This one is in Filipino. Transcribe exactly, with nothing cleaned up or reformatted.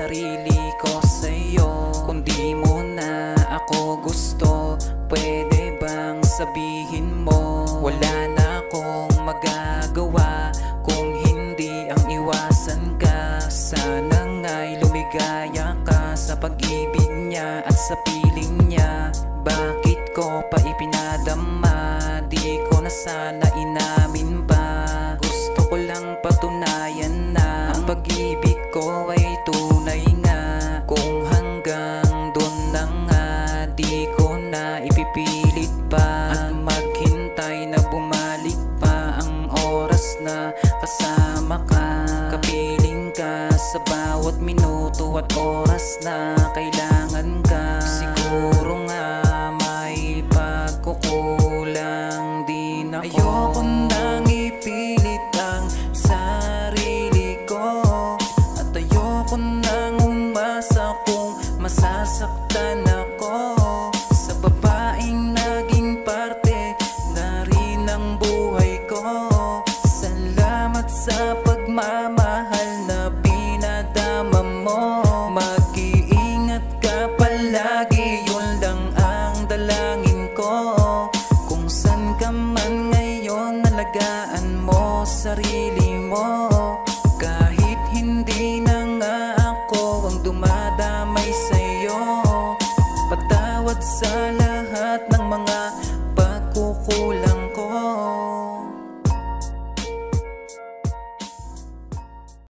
sarili ko sa'yo. Kung di mo na ako gusto, pwede bang sabihin mo? Wala na akong magagawa kung hindi ang iwasan ka. Sana nga'y lumigaya ka sa pag-ibig niya at sa piling niya. Bakit ko pa ipinadama? Di ko na sana inamin pa. Gusto ko lang patunayan na ang pag-ibig ko ay tunay nga. Kung hanggang dun na nga, di ko na ipipilit pa at maghintay na bumalik pa ang oras na kasama ka. Kapiling ka sa bawat minuto at oras na kailangan ka. Siguro nga